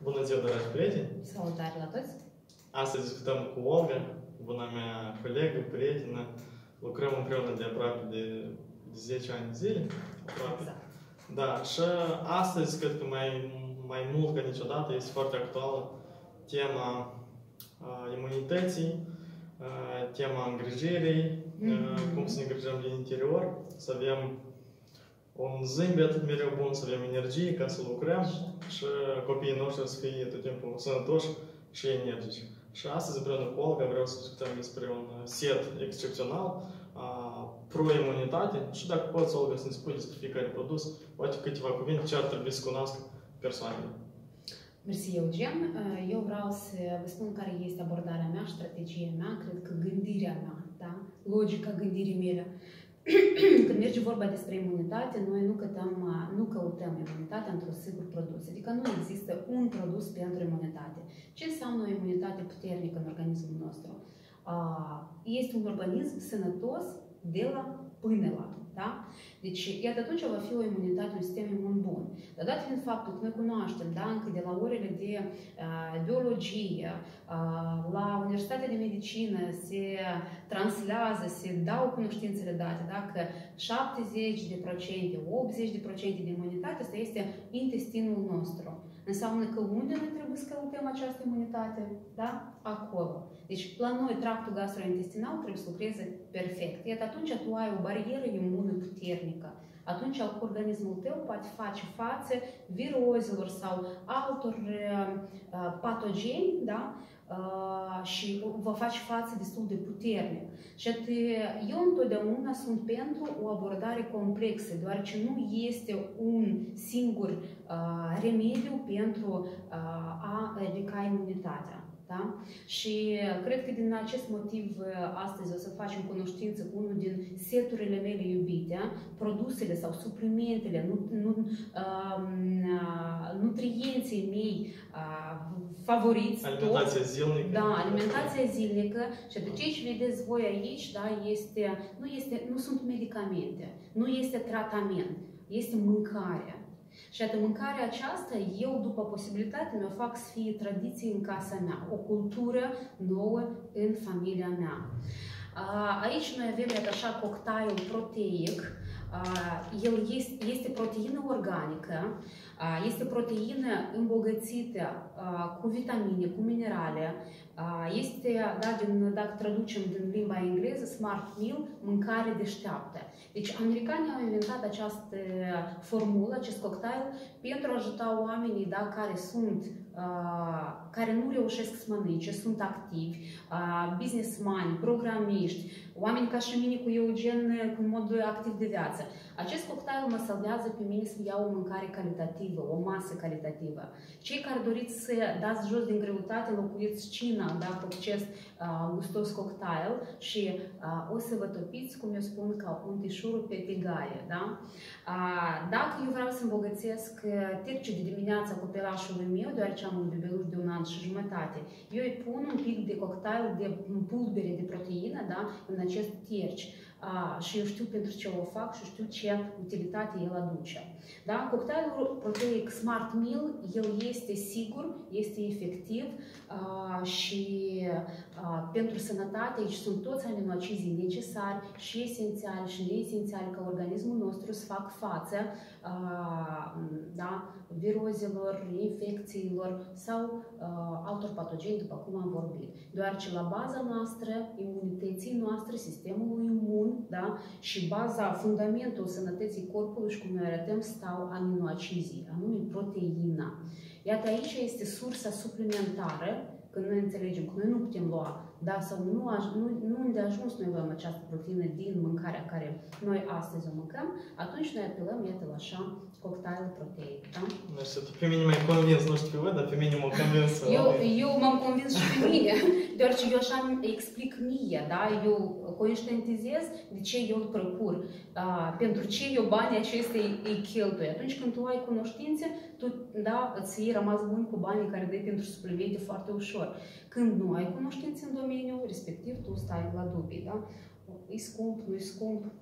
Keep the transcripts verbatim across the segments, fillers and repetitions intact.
Bună ziua, dragi prieteni! Salutare la toți! Astăzi discutăm cu Olga, buna mea colegă, prietenă. Lucrăm împreună de aproape de, de zece ani de zile. Aproape. Exact. Da, și astăzi, cred că mai, mai mult ca niciodată, este foarte actuală tema uh, imunității, uh, tema îngrijirii, uh, cum să ne îngrijim din interior, să avem un zâmbet mereu bun, să avem energie ca să lucrăm și copiii noștri să fie tot timpul sănătoși și energici. Și astăzi, împreună cu Olga, vreau să discutăm despre un set excepțional, pro-imunitate. Și dacă poți, Olga, să ne spui despre fiecare produs, poate câteva cuvinte ce ar trebui să cunoască persoanele. Mersi, Eugen. Eu vreau să vă spun care este abordarea mea, strategia mea, cred că gândirea mea, da? Logica gândirii mele. Când merge vorba despre imunitate, noi nu căutăm, nu căutăm imunitatea într-un singur produs. Adică nu există un produs pentru imunitate. Ce înseamnă o imunitate puternică în organismul nostru? Este un organism sănătos de la până la. Da? Deci, iată, atunci va fi o imunitate, un sistem imun bun. Dar dat fiind faptul că noi cunoaștem, da, încă de la orele de uh, biologie, uh, la Universitatea de Medicină se translează, se dau cunoștințele date, da, că șaptezeci la sută, optzeci la sută de imunitate, asta este intestinul nostru. Înseamnă că unde noi trebuie să căutăm această imunitate? Da? Acolo. Deci, la noi, tractul gastrointestinal trebuie să lucreze perfect. Iată, atunci tu ai o barieră imună puternică. Atunci organismul tău poate face față virozilor sau altor uh, patogeni, da? Uh, și va face față destul de puternic. Și eu întotdeauna sunt pentru o abordare complexă, deoarece nu este un singur uh, remediu pentru uh, a ridica imunitatea. Da? Și cred că din acest motiv astăzi o să facem cunoștință cu unul din seturile mele iubite, produsele sau suplimentele, nu, nu, uh, nutrienții mei uh, favoriți. Alimentația zilnică. Da, alimentația zilnică. Și de ce vedeți voi aici, da, este, nu, este, nu sunt medicamente, nu este tratament, este mâncare. Și atât mâncarea aceasta, eu, după posibilitate, mi-o fac să fie tradiție în casa mea, o cultură nouă în familia mea. Aici noi avem, iată așa, cocktail proteic. El este, este proteină organică, este proteină îmbogățită cu vitamine, cu minerale. Este, da, din, dacă traducem din limba engleză, smart meal, mâncare deșteaptă. Deci, americanii au inventat această formulă, acest cocktail, pentru a ajuta oamenii, da, care sunt, uh, care nu reușesc să mănânce, sunt activi, uh, businessmani, programiști, oameni ca și mine cu Eugen, cu un mod activ de viață. Acest cocktail mă salvează pe mine să iau o mâncare calitativă, o masă calitativă. Cei care doriți să dați jos din greutate, înlocuiți cina, da, cu acest uh, gustos cocktail și uh, o să vă topiți, cum eu spun, ca un tișurul pe tigaie. Da? Uh, dacă eu vreau să îmbogățesc terci de dimineața copilașului meu, deoarece am un bebeluș de un an și jumătate, eu îi pun un pic de cocktail de pulbere de proteină, da, în acest terci. A, și eu știu pentru ce o fac și știu ce utilitate el aduce. Da? Cocktailul proteic Smart Meal, el este sigur, este efectiv a, și a, pentru sănătate aici sunt toți aminoacizii necesari și esențiali și neesențiali ca organismul nostru să fac față a, da, virozilor, infecțiilor sau a, altor patogeni, după cum am vorbit. Deoarece la baza noastră, imunității noastre, sistemului imun, da? Și baza, fundamentul sănătății corpului și cum noi arătăm, stau aminoacizii, anume proteina. Iată, aici este sursa suplimentară, când noi înțelegem că noi nu putem lua, da, sau nu, nu, nu unde ajuns noi luăm această proteină din mâncarea care noi astăzi o mâncăm, atunci noi apelăm, iată, la așa, cocktail proteic, da? Nu știu, pe mine m-ai convins, nu știu pe voi, dar pe mine m-a convins. Eu, eu m-am convins și pe mine, deoarece eu așa explic mie, da? Eu conștientizez de ce eu îl procur, uh, pentru ce eu banii acestei îi cheltui. Atunci când tu ai cunoștințe, tu, da, îți iei rămas bun cu banii care dai pentru suplimente foarte ușor. Când nu ai cunoștințe în domeniu, respectiv tu stai la dubii, da? E scump, nu e scump.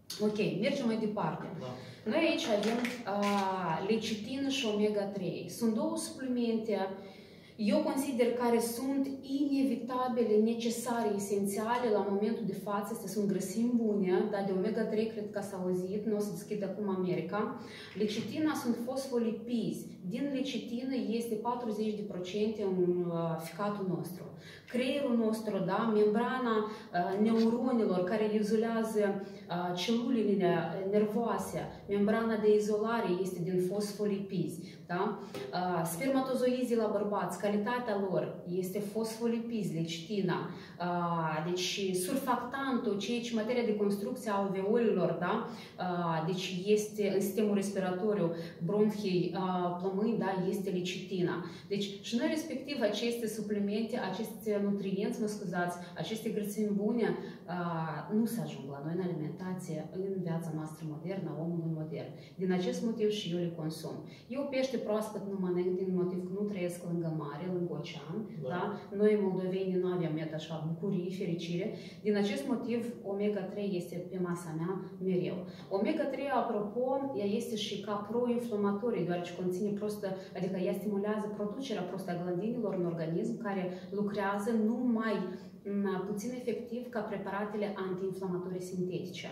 Ok, mergem mai departe. Da. Noi aici avem uh, lecitină și omega trei. Sunt două suplimente, eu consider, care sunt inevitabile, necesare, esențiale la momentul de față. Astea sunt grăsimi bune, dar de omega trei cred că s-a auzit, nu o să deschid acum America. Lecitina sunt fosfolipizi. Din lecitină este patruzeci la sută în uh, ficatul nostru. Creierul nostru, da, membrana uh, neuronilor care izolează uh, celulele nervoase, membrana de izolare este din fosfolipizi. Da? Uh, spermatozoizii la bărbați, calitatea lor este fosfolipizi, lecitina. Uh, deci surfactantul, ceea ce materia de construcție a alveolilor, da? uh, deci este în sistemul respiratoriu, bronhii, uh, plămâni, da, este lecitina. Deci și noi respectiv aceste suplimente, aceste nutrienți, mă scuzați, aceste grăsimi bune, uh, nu se ajung la noi în alimentație, în viața noastră modernă, a omului modern. Din acest motiv și eu le consum. Eu pește proaspăt nu mănânc din motiv că nu trăiesc lângă mare, lângă ocean, da. Da? Noi moldovenii nu avem iată așa bucurii, fericire. Din acest motiv omega trei este pe masa mea mereu. omega trei, apropo, ea este și ca pro-inflamatorie, deoarece conține prostă, adică ea stimulează producerea prostaglandinilor în organism, care lucrează numai puțin efectiv ca preparatele antiinflamatorii sintetice.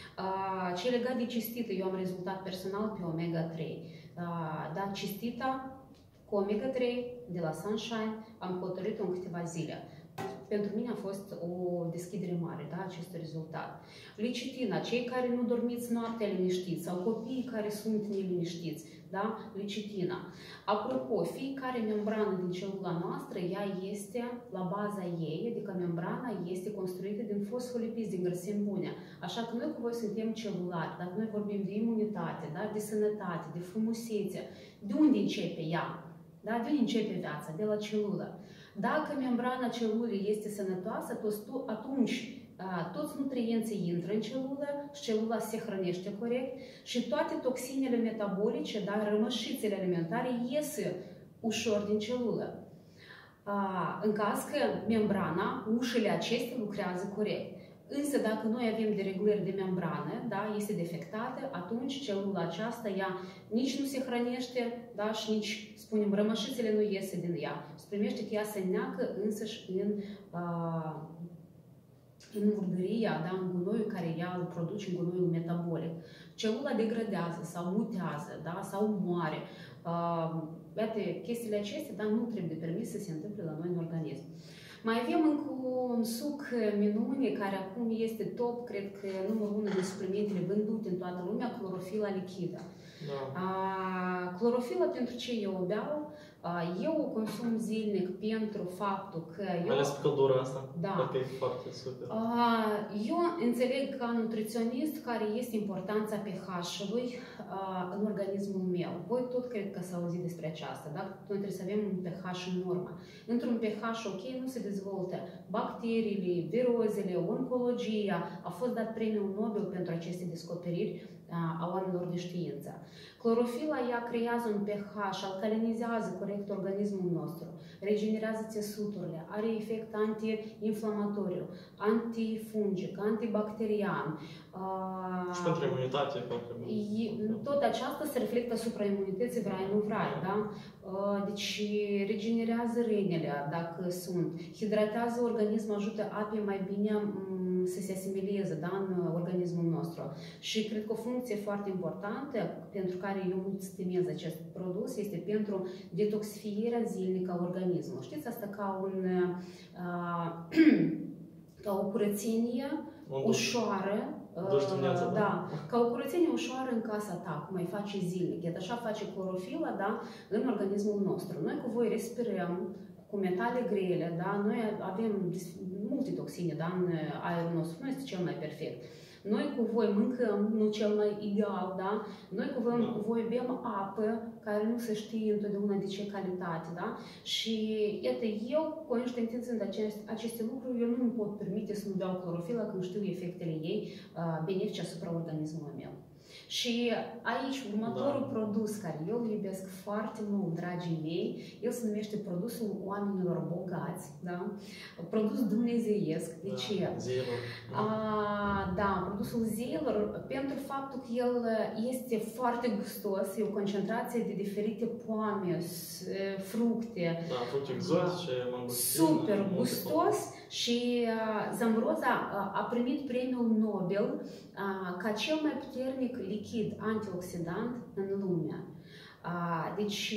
Ce legat de cistită, eu am rezultat personal pe omega trei. Dar cistita cu omega trei de la Sunshine am hotărât-o în câteva zile. Pentru mine a fost o deschidere mare, da, acest rezultat. Lecitina, cei care nu dormiți noaptea liniștiți sau copiii care sunt neliniștiți, da, lecitina. Apropo, fiecare membrană din celula noastră, ea este la baza ei, adică membrana este construită din fosfolipizi, din grăsimi bune. Așa că noi cu voi suntem celulari, dacă noi vorbim de imunitate, da, de sănătate, de frumusețe, de unde începe ea? Da, de unde începe viața? De la celulă. Dacă membrana celulei este sănătoasă, atunci toți nutrienții intră în celulă și celula se hrănește corect și toate toxinele metabolice, dar rămășițele alimentare ies ușor din celulă. În caz că membrana, ușile acestea lucrează corect. Însă dacă noi avem dereglări de membrană, da, este defectată, atunci celula aceasta ea nici nu se hrănește, da, și nici, spunem, rămășițele nu iese din ea. Se primește că ea se neacă însăși în, uh, în murdăria, da, în gunoiul care ea îl produce, în gunoiul metabolic. Celula degradează sau mutează, da, sau moare. Uh, iată, chestiile acestea, da, nu trebuie permis să se întâmple la noi în organism. Mai avem încă un suc minune care acum este top, cred că numărul unu din suplimentele vândute în toată lumea, clorofila lichidă. Da. A, clorofila, pentru ce eu o beau? A, eu o consum zilnic pentru faptul că eu... Ales pe căldura asta? Da. Ok, foarte super. A, eu înțeleg ca nutriționist care este importanța pH-ului în organismul meu. Voi tot cred că s-a auzit despre aceasta, da? Noi trebuie să avem un pH în normă. Într-un pH ok nu se dezvoltă bacteriile, virozele, oncologia. A fost dat premiul Nobel pentru aceste descoperiri a oamenilor de știință. Clorofila, ea creează un pH, alcalinizează corect organismul nostru, regenerează țesuturile, are efect anti-inflamatoriu, antifungic, antibacterian. Și pentru imunitate, tot aceasta se reflectă asupra imunității, vrei nu vrei, da? Deci regenerează rănile, dacă sunt, hidratează organismul, ajută apei mai bine să se asimileze, da, în organismul nostru. Și cred că o funcție foarte importantă pentru care eu mult stimez acest produs este pentru detoxifierea zilnică a organismului. Știți, asta ca, un, uh, ca o curățenie ușoară, uh, da, ca o curățenie ușoară în casa ta, cum ai face zilnic. Iată, așa face clorofila, da, în organismul nostru. Noi cu voi respirăm cu metale grele, da, noi avem multe toxine, da, în aerul nostru, nu este cel mai perfect. Noi cu voi mâncăm, nu cel mai ideal, da? Noi cu voi, cu voi bem apă, care nu se știe întotdeauna de ce calitate, da? Și, iată, eu, conștientizând aceste, aceste lucruri, eu nu îmi pot permite să nu beau clorofilă când știu efectele ei uh, benefice asupra organismului meu. Și aici, următorul Da. produs care eu îl iubesc foarte mult, dragii mei, el se numește produsul oamenilor bogați, da? Produs dumnezeiesc. De Da, ce? zeilor. A, da, produsul zeilor, pentru faptul că el este foarte gustos, e o concentrație de diferite poame, s- fructe, Da, fructe exotice, mangustină. super multe gustos și uh, Zambroza uh, a primit premiul Nobel uh, ca cel mai puternic lichid antioxidant în lume. Uh, deci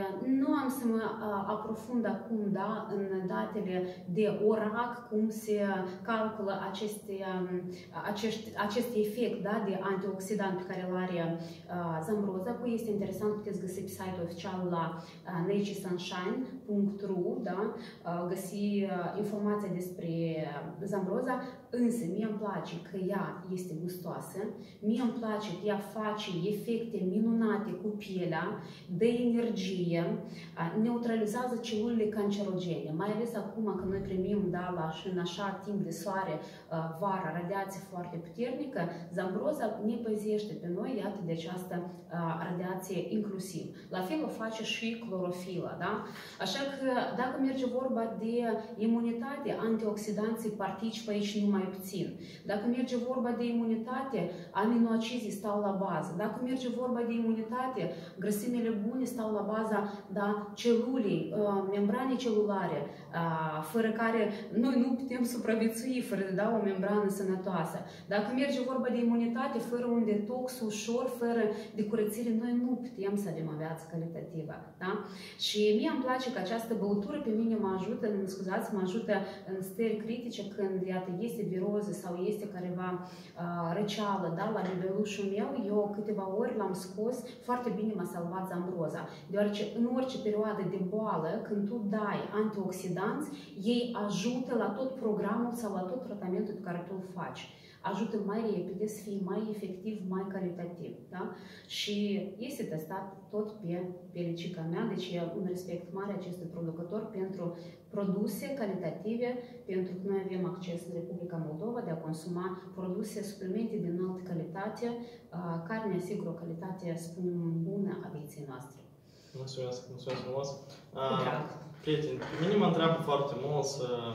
nu am să mă uh, aprofund acum, da, în datele de orac, cum se calculă aceste, um, acest, acest efect, da, de antioxidant pe care îl are uh, Zambroza. Păi este interesant, puteți găsi pe site-ul oficial la uh, nature sunshine punct r u, da, uh, găsi uh, informația despre uh, Zambroza, însă mie îmi place că ea este gustoasă, mie îmi place că ea face efecte minunate cu pielea, dă energie, neutralizează celulele cancerogene, mai ales acum când noi primim, da, la, și în așa timp de soare, vara, radiație foarte puternică, Zambroza ne păzește pe noi, iată, de această radiație inclusiv. La fel o face și clorofila, da? Așa că dacă merge vorba de imunitate, antioxidanții participă aici numai puțin. Dacă merge vorba de imunitate, aminoacizii stau la bază. Dacă merge vorba de imunitate, grăsimile bune stau la baza, da, celulei, membranei celulare, fără care noi nu putem supraviețui fără, da, o membrană sănătoasă. Dacă merge vorba de imunitate, fără un detox ușor, fără de curățire, noi nu putem să avem o viață calitativă. Da? Și mie îmi place că această băutură pe mine mă ajută, scuzați, mă ajută în stări critice când, iată, este viroză sau este careva uh, răceală, da, la bebelușul meu, eu câteva ori l-am scos, foarte bine m-a salvat Zambroza, deoarece în orice perioadă de boală, când tu dai antioxidanți, ei ajută la tot programul sau la tot tratamentul pe care tu îl faci. Ajută mai repede să fie mai efectiv, mai calitativ. Da? Și este testat tot pe pelicica mea, deci e un respect mare acestui producător pentru produse calitative, pentru că noi avem acces în Republica Moldova de a consuma produse, suplimente de înaltă calitate, care ne asigură o calitate, spunem, bună a vieții noastre. Mulțumesc, mulțumesc frumos. Drag. Prieteni, pe mine mă întreabă foarte mult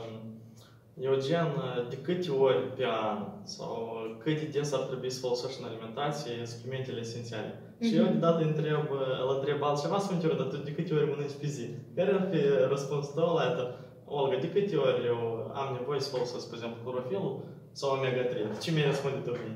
Eugen, de câte ori pe an sau cât de des ar trebui să folosești în alimentație suplimentele esențiale. Mm-hmm. Și eu de dată întreb, îl întreb altceva, să întreb, dar tu de câte ori mănânci pe zi? Care ar fi răspunsul tău la asta? Olga, de câte ori eu am nevoie să folosesc, spre exemplu, clorofilul sau omega trei? Ce mi-ai răspunde tu mie?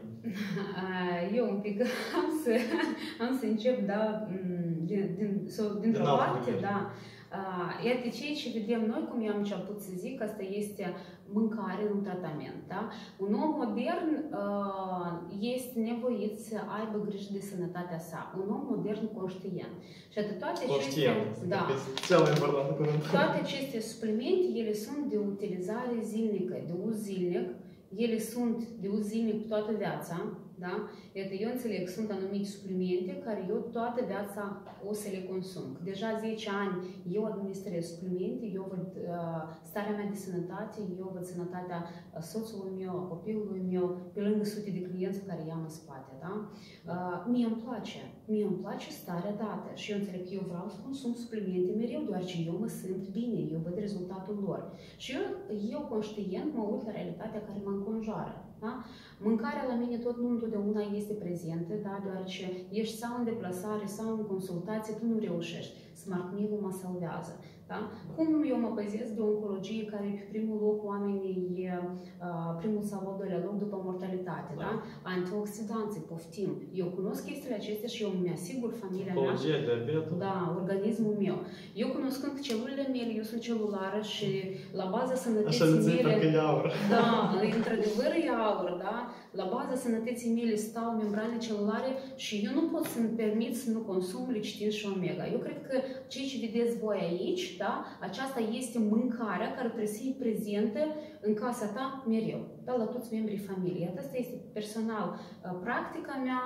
Eu un pic am să, am să încep, da, din, din, sau, dintr-o din parte, da. Uh, iată ceea ce vedem noi, cum eu am început să zic, asta este mâncare în tratament. Da? Un om modern uh, este nevoit să aibă grijă de sănătatea sa. Un om modern conștient. Și atât toate aceste, da, cel mai important cuvânt. Toate aceste suplimente, ele sunt de utilizare zilnică, de uz zilnic. Ele sunt de uz zilnic toată viața. Da? Iată, eu înțeleg că sunt anumite suplimente care eu toată viața o să le consum. Deja zece ani eu administrez suplimente, eu văd uh, starea mea de sănătate, eu văd sănătatea uh, soțului meu, a copilului meu, pe lângă sute de clienți care i-am în spate. Da? Uh, mie îmi place, mie îmi place starea dată și eu înțeleg că eu vreau să consum suplimente mereu, deoarece eu mă simt bine, eu văd rezultatul lor. Și eu, eu conștient mă uit la realitatea care mă înconjoară. Da? Mâncarea la mine tot nu întotdeauna este prezentă, da? Deoarece ești sau în deplasare sau în consultație, tu nu reușești. Smart Meal-ul mă salvează. Da? Cum eu mă păzesc de oncologie, care pe primul loc oamenii e uh, primul sau al doilea loc după mortalitate, da? Da? Antioxidanții, poftim. Eu cunosc chestiile acestea și eu mi-asigur familia mea. Oncologie, diabetul. Da, organismul meu. Eu cunoscând că celulele mele, eu sunt celulară și la baza sănătății mele... Așa e aur. Da, într-adevăr e aur, da? La baza sănătății mele stau membrane celulare și eu nu pot să-mi permit să nu consum lecitin și omega. Eu cred că ceea ce vedeți voi aici, da? Aceasta este mâncarea care trebuie să fie prezentă în casa ta mereu, da? La toți membrii familiei. Asta este personal practica mea,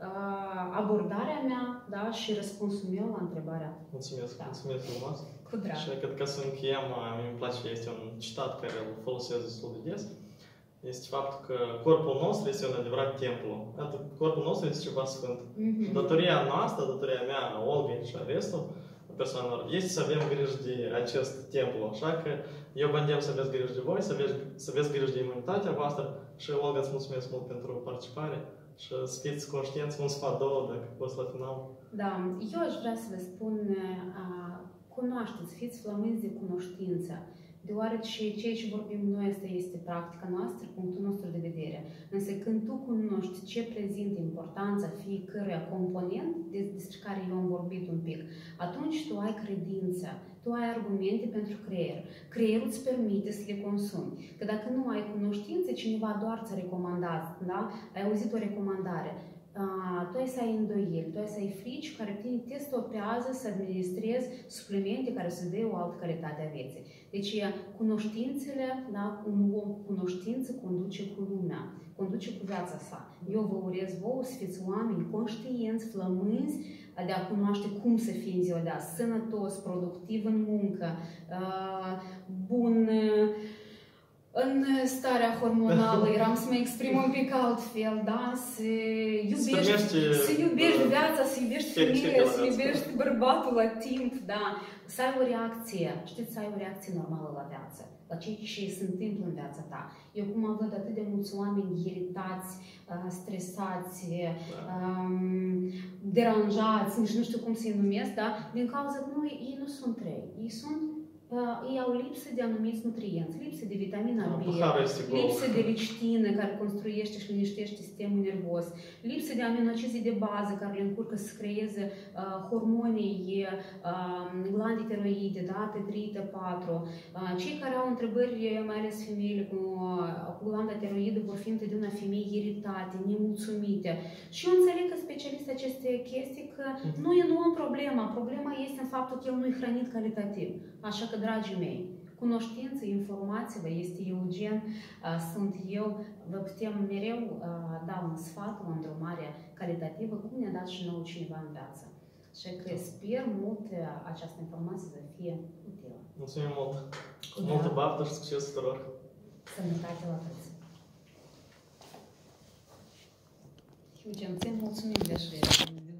abordarea mea, da? Și răspunsul meu la întrebarea. Mulțumesc, da. Mulțumesc frumos. Cu drag. Și cred că să încheiem, mi-mi place, este un citat care îl folosesc destul de des. este faptul că corpul nostru este un adevărat templu. Iată, corpul nostru este ceva sfânt. Mm-hmm. Și datoria noastră, datoria mea, a Olgei și a restul persoanelor, este să avem grijă de acest templu. Așa că eu vă îndemn să aveți grijă de voi, să aveți, să aveți grijă de imunitatea voastră și Olga, îți mulțumesc mult pentru participare și să fiți conștienți, un sfat, două, dacă poți la final. Da, eu aș vrea să vă spun, a, cunoașteți, fiți flămânzi de cunoștință. Deoarece ceea ce vorbim noi, asta este practica noastră, punctul nostru de vedere. Însă când tu cunoști ce prezintă importanța fiecăruia component despre care eu am vorbit un pic, atunci tu ai credință, tu ai argumente pentru creier. Creierul îți permite să le consumi. Că dacă nu ai cunoștință, cineva doar ți-a recomandat, da? Ai auzit o recomandare. Uh, tu ai să ai îndoieli, tu ai să ai frici care pe tine te stopează să administrezi suplimente care să dea o altă calitate a vieții. Deci, cunoștințele, da, un om cu cunoștință conduce cu lumea, conduce cu viața sa. Eu vă urez vouă să fiți oameni conștienți, flămânzi, de a cunoaște cum să fii în ziua de azi, sănătos, productiv în muncă, uh, bun, în starea hormonală, eram să mă exprim un pic altfel, da? Să iubești, să iubești viața, să iubești femeia, să iubești bărbatul la timp, da? Să ai o reacție, știți, să ai o reacție normală la viață, la ceea ce se întâmplă în viața ta. Eu cum am văzut atât de mulți oameni iritați, stresați, um, deranjați, nici nu știu cum să-i numesc, da? Din cauza că nu, ei nu sunt trei, ei sunt ei au lipsă de anumiți nutrienți, lipsă de vitamina B, lipsă de ricitină care construiește și liniștește sistemul nervos, lipsă de aminoacizi de bază care le încurcă să creeze uh, hormonii, uh, glande tiroide, da, T trei, T patru. Uh, cei care au întrebări, mai ales femeile cu, uh, cu glanda tiroidă, vor fi întotdeauna femei iritate, nemulțumite. Și eu înțeleg că specialistul aceste chestii că nu e nouă problema. Problema este în faptul că el nu e hrănit calitativ. Așa că, dragii mei, cunoștință, informație-vă, este Eugen, sunt eu, vă putem mereu da un sfat, o îndrumare calitativă, cum ne-a dat și nouă cineva în viață. Și că sper mult această informație să fie utilă. Mulțumim mult! Multă baftă și succes tuturor! Sănătate la toți! Eugen, ți-mi mulțumim de așa.